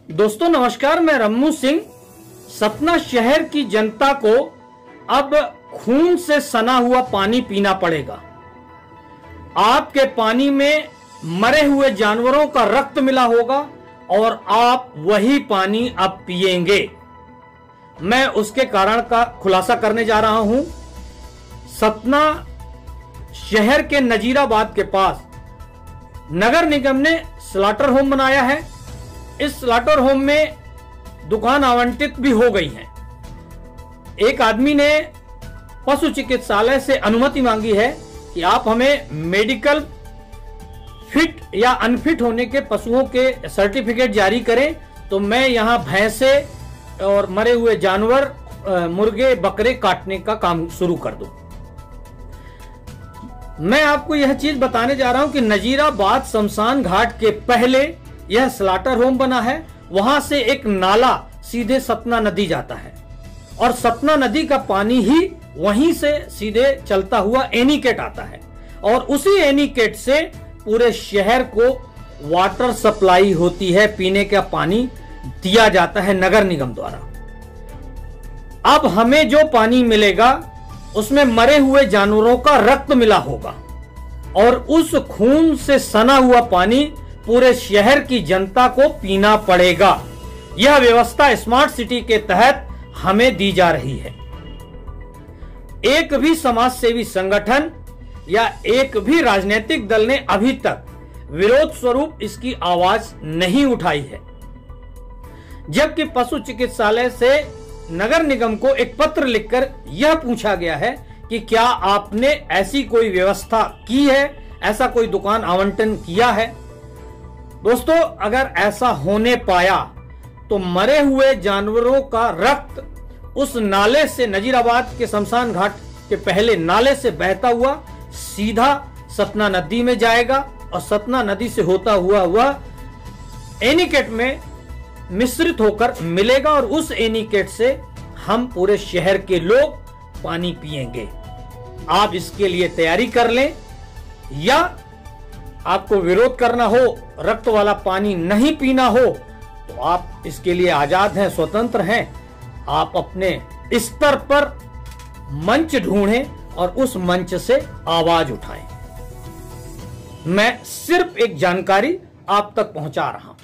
दोस्तों नमस्कार, मैं रम्मू सिंह। सतना शहर की जनता को अब खून से सना हुआ पानी पीना पड़ेगा। आपके पानी में मरे हुए जानवरों का रक्त मिला होगा और आप वही पानी अब पिएंगे। मैं उसके कारण का खुलासा करने जा रहा हूं। सतना शहर के नजीराबाद के पास नगर निगम ने स्लॉटर होम बनाया है। इस स्लॉटर होम में दुकान आवंटित भी हो गई है। एक आदमी ने पशु चिकित्सालय से अनुमति मांगी है कि आप हमें मेडिकल फिट या अनफिट होने के पशुओं के सर्टिफिकेट जारी करें तो मैं यहां भैंसे और मरे हुए जानवर, मुर्गे बकरे काटने का काम शुरू कर दूं। मैं आपको यह चीज बताने जा रहा हूं कि नजीराबाद शमशान घाट के पहले यह स्लॉटर होम बना है। वहां से एक नाला सीधे सतना नदी जाता है और सतना नदी का पानी ही वहीं से सीधे चलता हुआ एनीकेट आता है और उसी एनीकेट से पूरे शहर को वाटर सप्लाई होती है, पीने का पानी दिया जाता है नगर निगम द्वारा। अब हमें जो पानी मिलेगा उसमें मरे हुए जानवरों का रक्त मिला होगा और उस खून से सना हुआ पानी पूरे शहर की जनता को पीना पड़ेगा। यह व्यवस्था स्मार्ट सिटी के तहत हमें दी जा रही है। एक भी समाज सेवी संगठन या एक भी राजनीतिक दल ने अभी तक विरोध स्वरूप इसकी आवाज नहीं उठाई है, जबकि पशु चिकित्सालय से नगर निगम को एक पत्र लिखकर यह पूछा गया है कि क्या आपने ऐसी कोई व्यवस्था की है, ऐसा कोई दुकान आवंटन किया है। दोस्तों, अगर ऐसा होने पाया तो मरे हुए जानवरों का रक्त उस नाले से, नजीराबाद के शमशान घाट के पहले नाले से बहता हुआ सीधा सतना नदी में जाएगा और सतना नदी से होता हुआ वह एनीकेट में मिश्रित होकर मिलेगा और उस एनीकेट से हम पूरे शहर के लोग पानी पिएंगे। आप इसके लिए तैयारी कर लें, या आपको विरोध करना हो, रक्त वाला पानी नहीं पीना हो तो आप इसके लिए आजाद हैं, स्वतंत्र हैं। आप अपने स्तर पर मंच ढूंढें और उस मंच से आवाज उठाएं। मैं सिर्फ एक जानकारी आप तक पहुंचा रहा हूं।